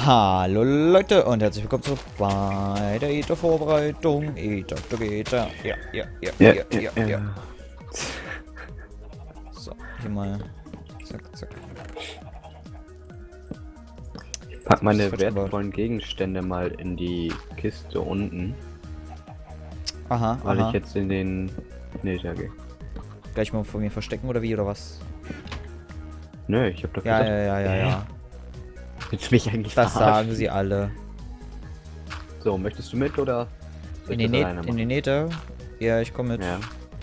Hallo Leute und herzlich willkommen zurück bei der ETA-Vorbereitung. ETA, ja. So, hier mal. Zack, zack. Pack meine wertvollen Gegenstände mal in die Kiste unten. Aha, weil ich jetzt in den Nether gehe. Gleich mal von mir verstecken oder wie, oder was? Nö, ich hab doch Ja, gesagt. ja. Willst du mich eigentlich Das verarschen? sagen sie alle. So, möchtest du mit oder soll In ich den das alleine machen? Nether? Ja, ich komme mit. Ja.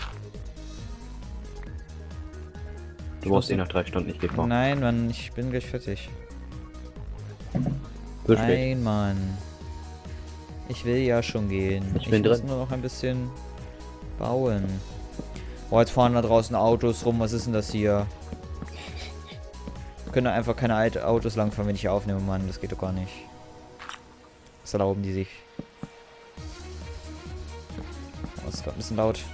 Du brauchst eh noch 3 Stunden, ich geh vor. Nein, Mann, ich bin gleich fertig. So spät. Nein, Mann. Ich will ja schon gehen. Ich bin muss drin. nur noch ein bisschen bauen. Boah, jetzt fahren da draußen Autos rum. Was ist denn das hier? Wir können einfach keine alten Autos langfahren, wenn ich hier aufnehme, Mann. Das geht doch gar nicht. Was erlauben die sich? Oh, das ist gerade ein bisschen laut.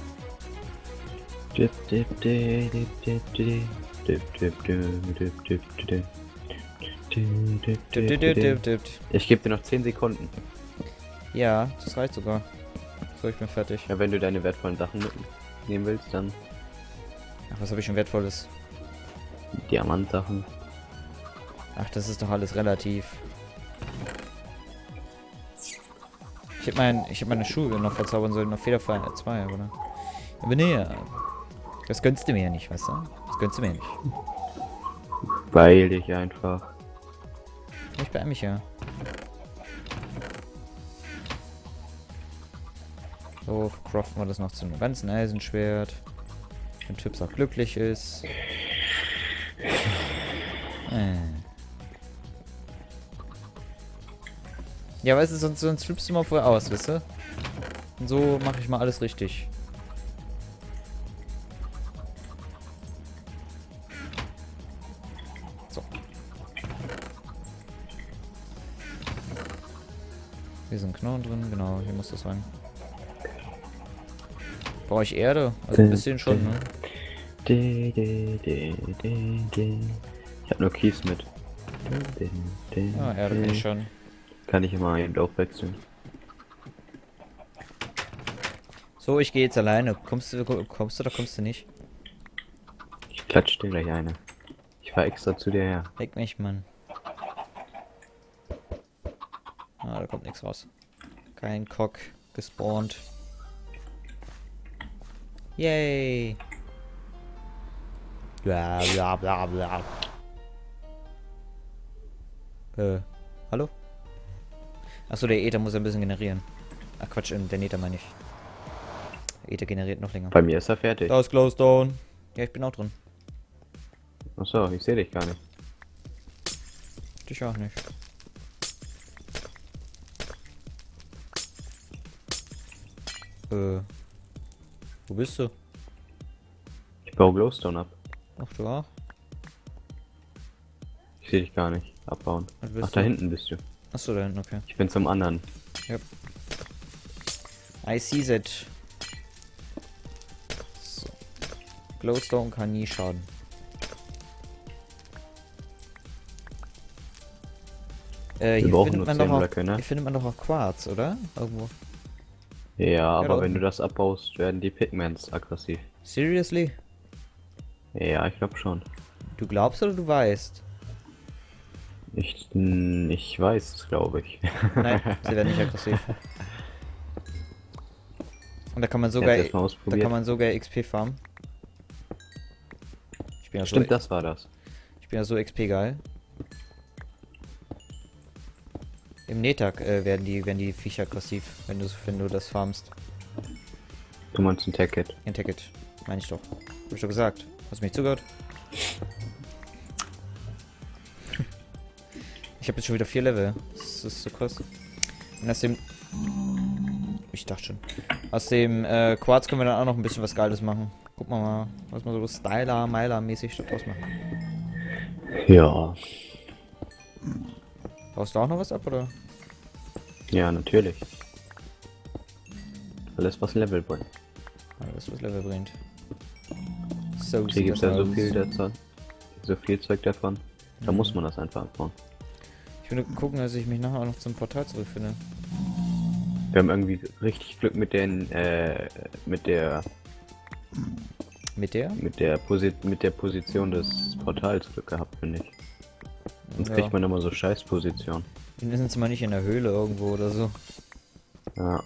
Ich gebe dir noch 10 Sekunden. Ja, das reicht sogar. So, ich bin fertig. Ja, wenn du deine wertvollen Sachen mitnehmen willst, dann Ach, was habe ich schon Wertvolles? Diamantsachen. Ach, das ist doch alles relativ. Ich hab meine Schuhe noch verzaubern sollen, noch fehlerfrei 2, oder? Aber nee, das gönnst du mir ja nicht, weißt du? Das gönnst du mir nicht. Beeil dich einfach. Ich beeil mich ja. So, craften wir das noch zu einem ganzen Eisenschwert. Wenn Typs auch glücklich ist. Ja, weißt du, sonst flippst du mal vorher aus, weißt du? Und so mache ich mal alles richtig. So. Hier sind Knochen drin, genau, hier muss das rein. Brauche ich Erde? Also ein bisschen schon, ne? Ich hab nur Kies mit. Ja, Erde kann ich schon. Kann ich immer eben aufwechseln. So, ich gehe jetzt alleine. Kommst du oder kommst du nicht? Ich klatsch dir gleich eine. Ich fahr extra zu dir her. Leck mich, Mann. Ah, da kommt nichts raus. Kein Cock gespawnt. Yay! Bla bla bla bla. Hallo? Achso, der Ether muss ein bisschen generieren. Ach Quatsch, der Nether meine ich. Der Ether generiert noch länger. Bei mir ist er fertig. Da ist Glowstone. Ja, ich bin auch drin. Achso, ich sehe dich gar nicht. Dich auch nicht. Wo bist du? Ich baue Glowstone ab. Ach, du auch? Ich sehe dich gar nicht. Abbauen. Was bist Ach, da du? hinten bist du. Achso, da hinten, okay. Ich bin zum anderen. Yep. I see that. So. Glowstone kann nie schaden. Wir brauchen nur 10 Blöcke, ne? Hier findet man doch auch Quarz, oder? Irgendwo. Ja, aber da wenn unten. du das abbaust, werden die Pigments aggressiv. Seriously? Ja, ich glaube schon. Du glaubst oder du weißt? Ich weiß es, glaube ich. Nein, sie werden nicht aggressiv. Und da kann man sogar, Jetzt mal ausprobiert. XP farmen. Ich bin ja Stimmt, so, das war das. ich bin ja so XP geil. Im Netag werden die Viecher aggressiv, wenn du das farmst. Du meinst ein Tacket. Ein Ticket, meine ich doch. Hab ich doch gesagt. Hast du mich zugehört? Ich habe jetzt schon wieder 4 Level. Das ist so krass. Und aus dem... Ich dachte schon. Aus dem Quarz können wir dann auch noch ein bisschen was Geiles machen. Guck mal, was man so Styler-Myler-mäßig draus machen. Ja. Baust du auch noch was ab, oder? Ja, natürlich. Alles, was Level bringt. Alles, was Level bringt. So Hier sieht gibt es das ja so aus. viel davon. So viel Zeug davon. Da muss man das einfach abbauen. Ich will nur gucken, dass ich mich nachher auch noch zum Portal zurückfinde. Wir haben irgendwie richtig Glück mit den, mit der Position des Portals Glück gehabt, finde ich. Sonst Ja. kriegt man immer so Scheißposition. Wir sind jetzt mal nicht in der Höhle irgendwo oder so. Ja.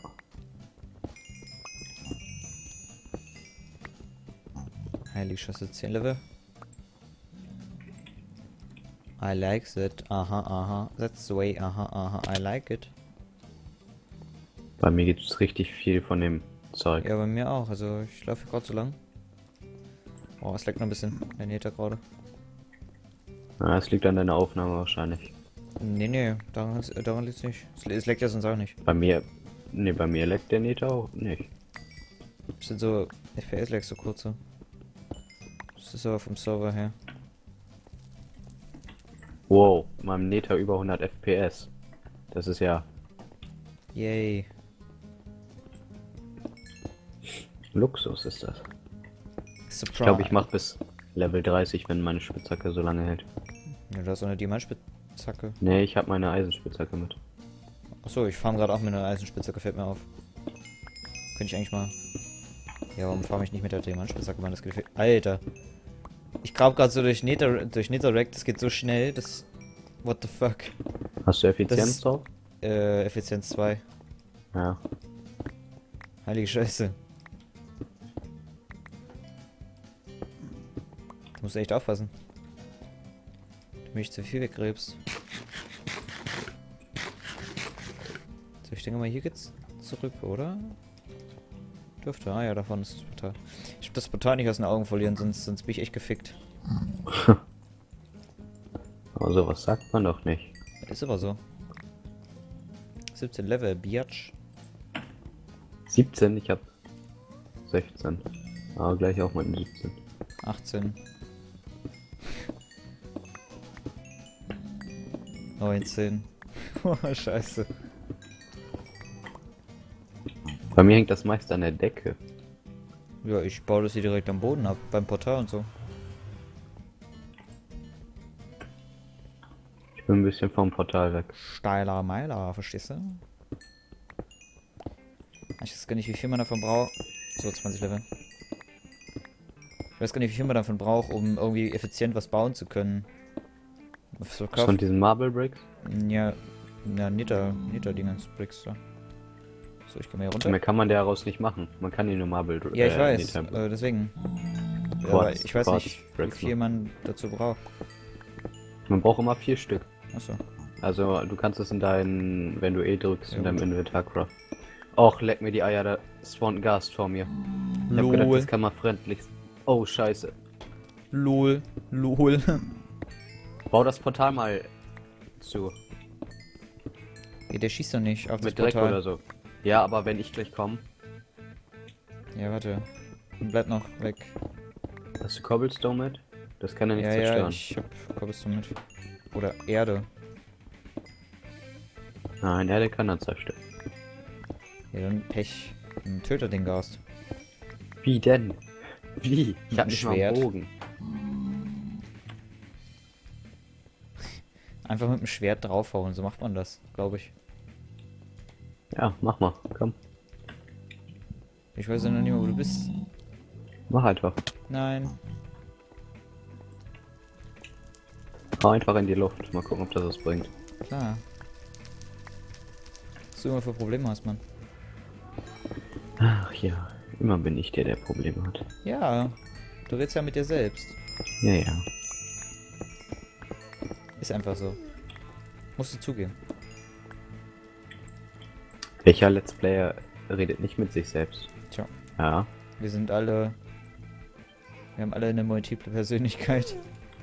Heilig Scheiße, 10 Level. I like that. Aha, aha. That's the way. Aha, aha. I like it. Bei mir gibt es richtig viel von dem Zeug. Ja, bei mir auch. Also ich laufe gerade so lang. Oh, es leckt noch ein bisschen. Der Nether gerade. Ja, es liegt an deiner Aufnahme wahrscheinlich. Nee, daran liegt es nicht. Es leckt ja sonst auch nicht. Bei mir leckt der Nether auch nicht. Das sind so FPS-Lags so kurze. Das ist aber vom Server her. Wow, meinem Nether über 100 FPS. Das ist ja Yay. Luxus ist das. Surprise. Ich glaube, ich mache bis Level 30, wenn meine Spitzhacke so lange hält. Ja, du hast auch eine Diamantspitzhacke. Nee, ich habe meine Eisenspitzhacke mit. Achso, ich farm gerade auch mit einer Eisenspitzhacke, fällt mir auf. Könnte ich eigentlich mal. Ja, warum farm ich nicht mit der Diamantspitzhacke, Mann? Das geht. Alter. Ich grab gerade so durch Netherrack, das geht so schnell, das. What the fuck? Hast du Effizienz Das ist- drauf? Effizienz 2. Ja. Heilige Scheiße. Du musst echt aufpassen. Du mich zu viel weggräbst. So, ich denke mal, hier geht's zurück, oder? Dürfte. Ah ja, davon ist das Portal. Ich hab das Portal nicht aus den Augen verlieren, sonst bin ich echt gefickt. Aber sowas sagt man doch nicht. Ist aber so. 17 Level, Biatch. 17, ich hab 16. Aber gleich auch mal 17. 18. 19. Oh, scheiße. Bei mir hängt das meist an der Decke. Ja, ich baue das hier direkt am Boden ab, beim Portal und so. Ich bin ein bisschen vom Portal weg. Steiler Meiler, verstehst du? Ich weiß gar nicht, wie viel man davon braucht. So, 20 Level. Ich weiß gar nicht, wie viel man davon braucht, um irgendwie effizient was bauen zu können. Was Was von diesen Marble Bricks? Ja, Nether-Dingens, Bricks da. So, ich komme hier runter. Mehr kann man daraus nicht machen. Man kann hier nur Marble Ja, ich weiß, Nether- deswegen. Ja, aber Quartz- ich weiß Quartz nicht, wie Bricks viel man dazu braucht. Man braucht immer 4 Stück. Achso. Also du kannst es in deinen, wenn du E drückst, Ja, in deinem gut. Inventar craften. Och, leck mir die Eier, da spawnt ein Gast vor mir. Ich hab gedacht, das kann man friendlich. Oh, scheiße. Lol. Lol. Bau das Portal mal zu. Ja, der schießt doch nicht auf das Mit Dreck Portal. oder so. Ja, aber wenn ich gleich komme. Ja, warte. Bleib noch weg. Hast du Cobblestone mit? Das kann er nicht Ja, zerstören. ich hab Cobblestone mit. Oder Erde. Nein, Erde kann er zerstören. Ja, dann Pech. Dann tötet den Gast. Wie denn? Wie? Ich hab Mit nicht dem mal einen Schwert. Bogen. Einfach mit dem Schwert draufhauen, so macht man das, glaube ich. Ja, mach mal. Komm. Ich weiß ja noch nicht mehr, wo du bist. Mach einfach. Nein. Hau einfach in die Luft. Mal gucken, ob das was bringt. Klar. Was du immer für Probleme hast, Mann. Ach ja. Immer bin ich der Probleme hat. Ja. Du redest ja mit dir selbst. Ja, ja. Ist einfach so. Musst du zugeben. Welcher Let's Player redet nicht mit sich selbst? Tja. Ja. Wir sind alle. Wir haben alle eine multiple Persönlichkeit.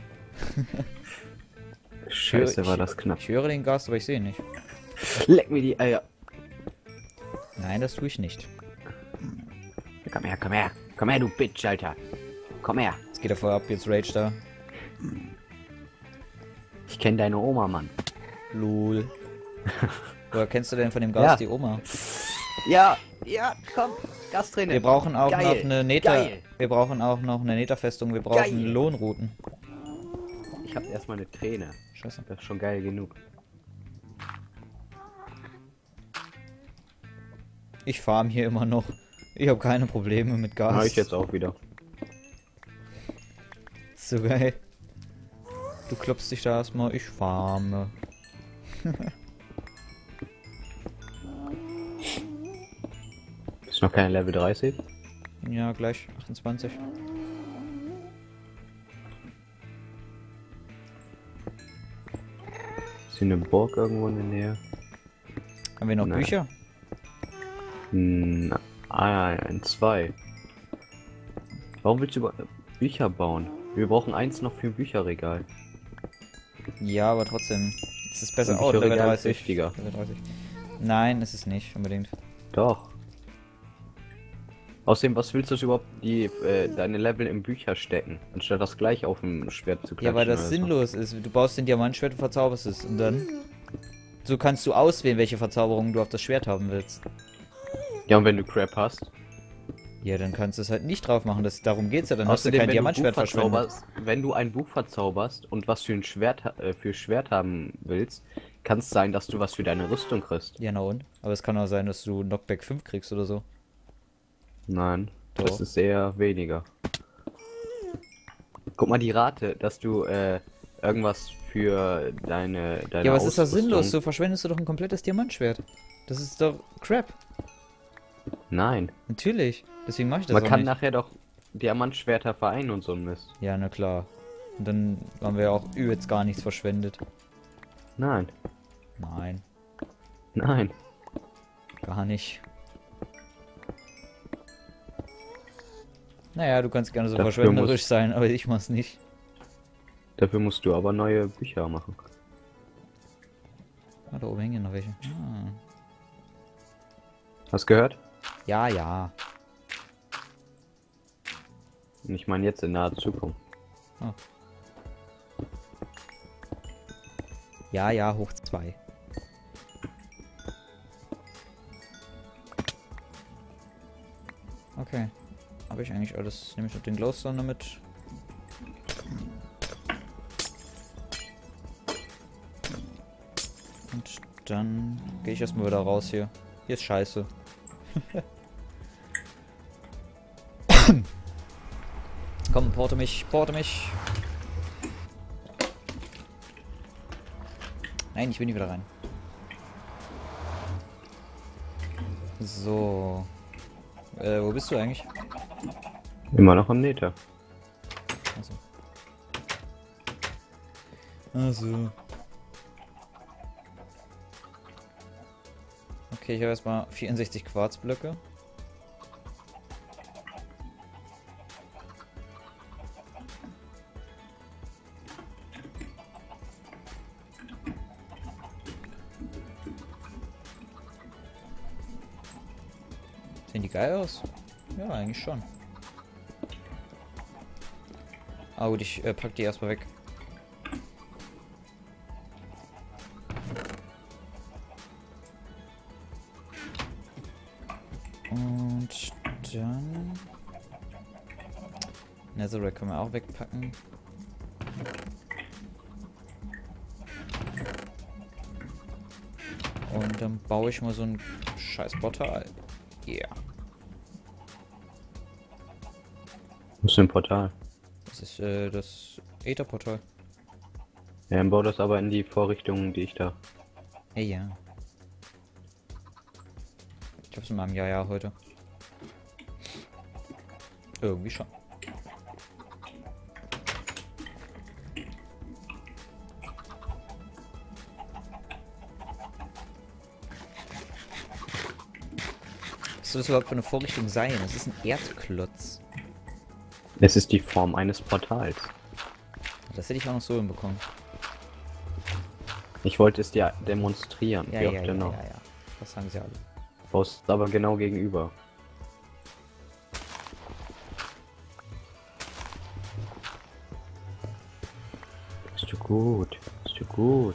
Scheiße, war das knapp. Ich höre den Gast, aber ich sehe ihn nicht. Leck mir die Eier. Nein, das tue ich nicht. Komm her, komm her. Komm her, du Bitch, Alter. Komm her. Jetzt geht er voll ab, jetzt Rage da. Ich kenne deine Oma, Mann. Lol. Woher kennst du denn von dem Gast Ja. die Oma? Ja, ja, komm. Gastrainer. Wir brauchen auch Geil, noch eine Nether. geil. Wir brauchen auch noch eine Netherfestung. Wir brauchen Geil. Lohnrouten. Ich hab erstmal eine Träne. Scheiße. Das ist schon geil genug. Ich farm hier immer noch. Ich habe keine Probleme mit Gas. Mach ich jetzt auch wieder. So geil. Du klopfst dich da erstmal, ich farme. Ist noch keine Level 30? Ja, gleich 28. Ist hier eine Burg irgendwo in der Nähe? Haben wir noch Nein. Bücher? Ein 2. Warum willst du Bücher bauen? Wir brauchen eins noch für ein Bücherregal. Ja, aber trotzdem. Es ist besser. Ein Oh, Level Bücherregal ist 30. wichtiger. Level 30. Nein, ist es nicht unbedingt. Doch. Außerdem, was willst du überhaupt deine Level in Bücher stecken, anstatt das gleich auf dem Schwert zu klatschen? Ja, weil das oder sinnlos ist. Du baust den Diamantschwert und verzauberst es. Und dann... So kannst du auswählen, welche Verzauberungen du auf das Schwert haben willst. So. Ja, und wenn du Crap hast? Ja, dann kannst du es halt nicht drauf machen. Darum geht's ja. Dann hast du Außerdem, kein wenn Diamantschwert du ein Buch verschwendet. wenn du ein Buch verzauberst und was für ein Schwert haben willst, kann es sein, dass du was für deine Rüstung kriegst. Ja, na und? Aber es kann auch sein, dass du Knockback 5 kriegst oder so. Nein, Doch. das ist eher weniger. Guck mal die Rate, dass du irgendwas für deine Ja, was ist das Ausrüstung- sinnlos? So verschwendest du doch ein komplettes Diamantschwert. Das ist doch Crap. Nein, Natürlich. Deswegen mache ich das man auch kann nicht. nachher doch Diamantschwerter vereinen und so ein Mist. Ja, na klar. Und dann haben wir ja auch übelst gar nichts verschwendet. Nein, Nein, nein. gar nicht. Naja, du kannst gerne so Dafür verschwenderisch sein, aber ich mach's nicht. Dafür musst du aber neue Bücher machen. Ah, da oben hängen noch welche. Ah. Hast gehört? Ja, ja. Ich meine jetzt in naher Zukunft. Ja, ja, hoch 2. Okay. Habe ich eigentlich alles? Nehme ich noch den Glowstone mit. Und dann gehe ich erstmal wieder raus hier. Hier ist scheiße. Komm, porte mich, porte mich. Nein, ich will nicht wieder rein. So. Wo bist du eigentlich? Immer noch am Nether. Also. Also. Okay, ich habe erstmal 64 Quarzblöcke. Sehen die geil aus? Ja, eigentlich schon. Ah gut, ich pack die erstmal weg. Und dann... Netherrack können wir auch wegpacken. Und dann baue ich mal so ein scheiß Portal. Yeah. Was für ein Portal? Das ist das Ätherportal. Ja, dann bau das aber in die Vorrichtungen, die ich da. Hey, ja. Ich hab's in meinem Jahr heute. Irgendwie schon. Was soll das überhaupt für eine Vorrichtung sein? Das ist ein Erdklotz. Es ist die Form eines Portals. Das hätte ich auch noch so hinbekommen. Ich wollte es dir demonstrieren. Ja, wie ja, auch ja, denn ja, noch. ja. Das sagen sie alle. Baust aber genau gegenüber. Bist du gut? Bist du gut?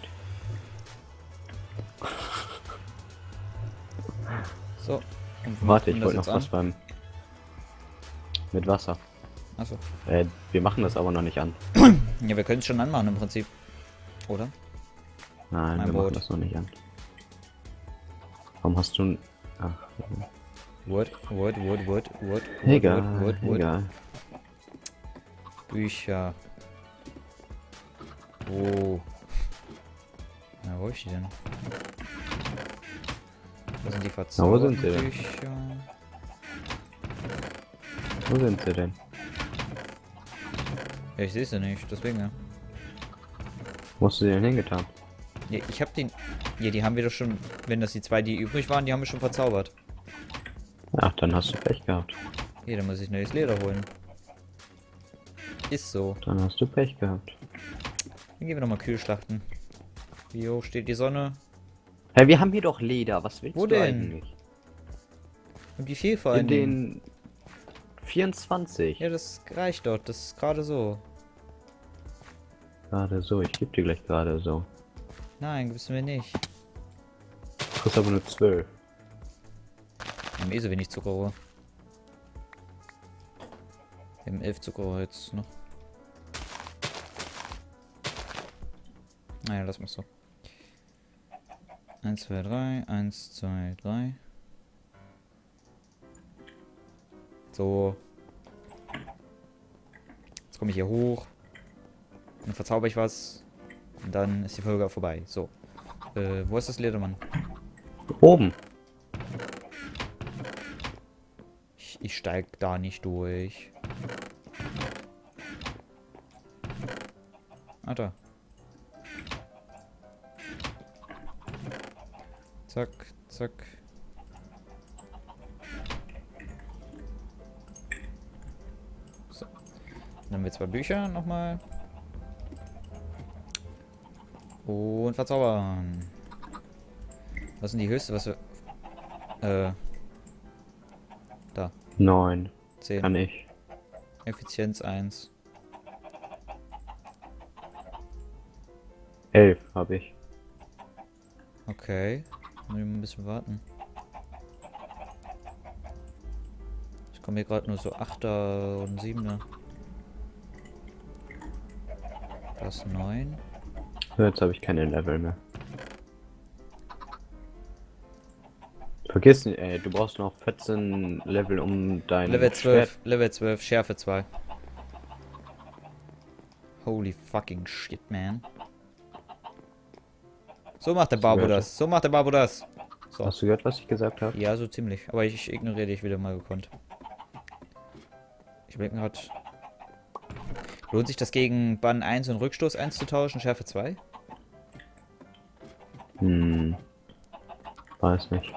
So. Und wir Warte, machen ich das wollte noch jetzt was an. beim... Mit Wasser. Achso. Wir machen das aber noch nicht an. Ja, wir können es schon anmachen im Prinzip. Oder? Nein, Mein wir Boot. machen das noch nicht an. Warum hast du Ach, Wood. egal, Wood. egal. Bücher. Oh. Na, wo hab ich die denn? Wo sind die wo sind sie denn? Bücher? Wo sind sie denn? Ja, ich sehe sie nicht, deswegen ja. Wo hast du sie denn hingetan? Ja, ich hab den... Ja, die haben wir doch schon... Wenn das die zwei, die übrig waren, die haben wir schon verzaubert. Ach, dann hast du Pech gehabt. Hier, dann muss ich neues Leder holen. Ist so. Dann hast du Pech gehabt. Dann gehen wir nochmal Kühlschlachten. Wie hoch steht die Sonne? Hey, wir haben hier doch Leder. Was willst Wo du denn? eigentlich? Und wie viel vor allem? In den 24. Ja, das reicht dort. Das ist gerade so. Gerade so. Ich gebe dir gleich gerade so. Nein, gibst du mir nicht. Kostet aber nur 12. Wir haben eh so wenig Zuckerrohr. Wir haben 11 Zuckerrohr jetzt noch. Naja, lass mal so. 1, 2, 3. 1, 2, 3. So. Jetzt komme ich hier hoch. Dann verzauber ich was. Und dann ist die Folge auch vorbei. So. Wo ist das Ledermann? Oben. Ich steig da nicht durch. Ah, da. Zack, zack. So. Dann haben wir 2 Bücher nochmal. Und verzaubern. Was ist denn die höchste, was wir... Da. 9. 10. Kann ich. Effizienz 1. 11 habe ich. Okay. Muss ich mal ein bisschen warten. Ich komme hier gerade nur so 8er und 7er. Das 9. Jetzt habe ich keine Level mehr. Vergiss nicht, ey, du brauchst noch 14 Level um dein Level 12. Schwert. Level 12. Schärfe 2. Holy fucking shit, man. So macht der Barbo das. So macht der Barbo das. So. Hast du gehört, was ich gesagt habe? Ja, so ziemlich. Aber ich ignoriere dich wieder mal gekonnt. Ich überlege mir gerade. Lohnt sich das gegen Bann 1 und Rückstoß 1 zu tauschen? Schärfe 2? Weiß nicht.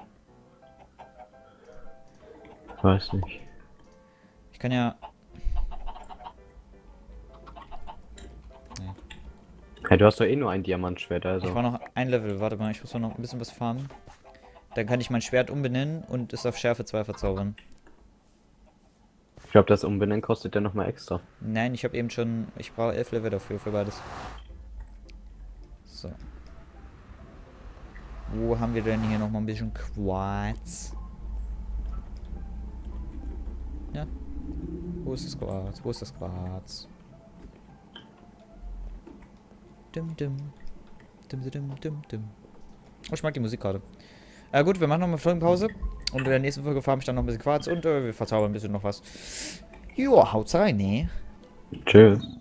Weiß nicht. Ich kann ja... Nee. Hey, du hast doch eh nur ein Diamantschwert, also. Ich war noch ein Level. Warte mal, ich muss noch ein bisschen was farmen. Dann kann ich mein Schwert umbenennen und es auf Schärfe 2 verzaubern. Ich glaube, das Umbenennen kostet ja nochmal extra. Nein, ich habe eben schon... Ich brauche 11 Level dafür, für beides. So. Wo haben wir denn hier nochmal ein bisschen Quarz? Ja. Wo ist das Quarz? Wo ist das Quarz? Dim, dim. Dim, dim, dim, dim. Oh, ich mag die Musik gerade. Gut, wir machen noch eine Folgenpause. Und in der nächsten Folge farm ich dann noch ein bisschen Quarz und wir verzaubern ein bisschen noch was. Joa, haut's rein, ne? Tschüss.